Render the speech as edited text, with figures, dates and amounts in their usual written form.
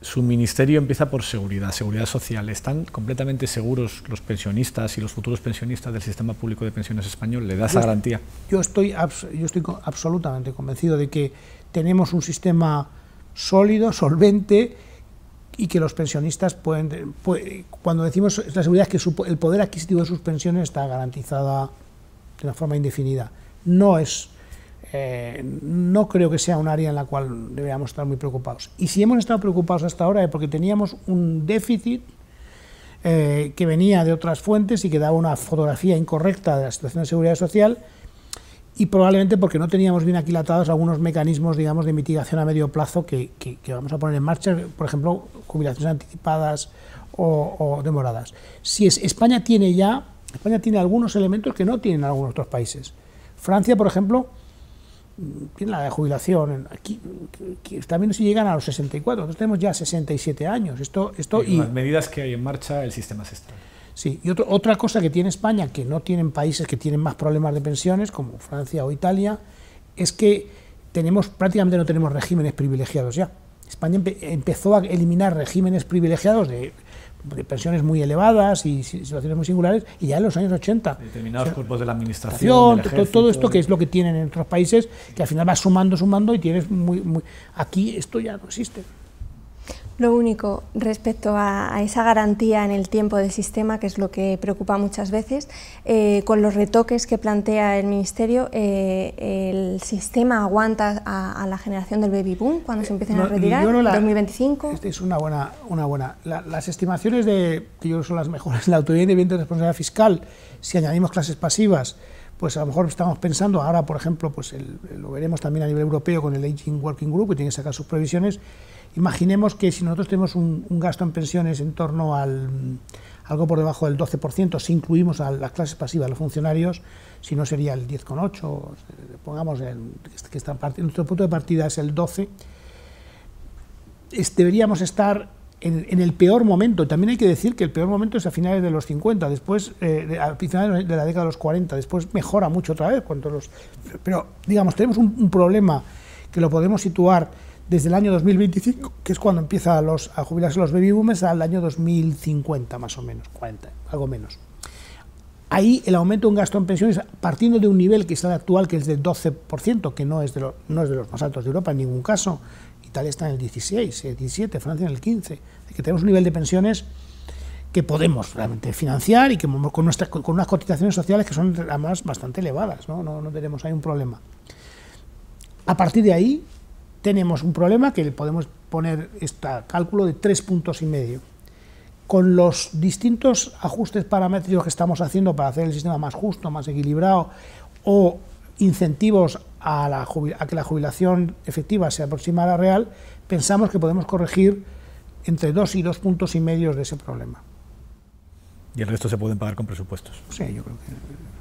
Su ministerio empieza por seguridad social. ¿Están completamente seguros los pensionistas y los futuros pensionistas del sistema público de pensiones español? ¿Le da esa garantía? Yo estoy absolutamente convencido de que tenemos un sistema sólido, solvente, y que los pensionistas pueden cuando decimos la seguridad, es que el poder adquisitivo de sus pensiones está garantizada de una forma indefinida. No creo que sea un área en la cual deberíamos estar muy preocupados. Y si hemos estado preocupados hasta ahora es porque teníamos un déficit que venía de otras fuentes y que daba una fotografía incorrecta de la situación de seguridad social, y probablemente porque no teníamos bien aquilatados algunos mecanismos, digamos, de mitigación a medio plazo que vamos a poner en marcha, por ejemplo, jubilaciones anticipadas o demoradas. España tiene algunos elementos que no tienen algunos otros países. Francia, por ejemplo, tiene la de jubilación, aquí también si llegan a los 64, nosotros tenemos ya 67 años. Y las medidas que hay en marcha, el sistema se está. Sí, y otra cosa que tiene España, que no tienen países que tienen más problemas de pensiones, como Francia o Italia, es que prácticamente no tenemos regímenes privilegiados ya. España empezó a eliminar regímenes privilegiados de pensiones muy elevadas y situaciones muy singulares, y ya en los años 80. Determinados cuerpos de la administración, todo esto que es lo que tienen en otros países, que al final vas sumando y tienes aquí esto ya no existe. Lo único respecto a esa garantía en el tiempo del sistema, que es lo que preocupa muchas veces, con los retoques que plantea el Ministerio, ¿el sistema aguanta a la generación del baby boom cuando se empiecen a retirar? ¿En 2025? Esta es una buena. Las estimaciones que yo creo que son las mejores, la autoridad independiente de responsabilidad fiscal, si añadimos clases pasivas, pues a lo mejor estamos pensando, ahora por ejemplo, pues lo veremos también a nivel europeo con el Aging Working Group, que tiene que sacar sus previsiones. Imaginemos que si nosotros tenemos un gasto en pensiones en torno algo por debajo del 12%, si incluimos a las clases pasivas, a los funcionarios, si no sería el 10,8%, pongamos que nuestro punto de partida es el 12%, deberíamos estar en el peor momento. También hay que decir que el peor momento es a finales de los 50, después a finales de la década de los 40, después mejora mucho otra vez. Pero digamos, tenemos un problema que lo podemos situar desde el año 2025, que es cuando empieza a jubilarse los baby boomers, al año 2050 más o menos, 40, algo menos. Ahí el aumento de un gasto en pensiones, partiendo de un nivel que es el actual, que es del 12%, que no es de los más altos de Europa en ningún caso. Italia está en el 16, 17, Francia en el 15. Es que tenemos un nivel de pensiones que podemos realmente financiar y que con unas cotizaciones sociales que son además bastante elevadas, no tenemos ahí un problema. A partir de ahí tenemos un problema que le podemos poner cálculo de 3,5 puntos. Con los distintos ajustes paramétricos que estamos haciendo para hacer el sistema más justo, más equilibrado, o incentivos a que la jubilación efectiva se aproxime a la real, pensamos que podemos corregir entre 2 y 2,5 puntos de ese problema. ¿Y el resto se pueden pagar con presupuestos? Sí, yo creo que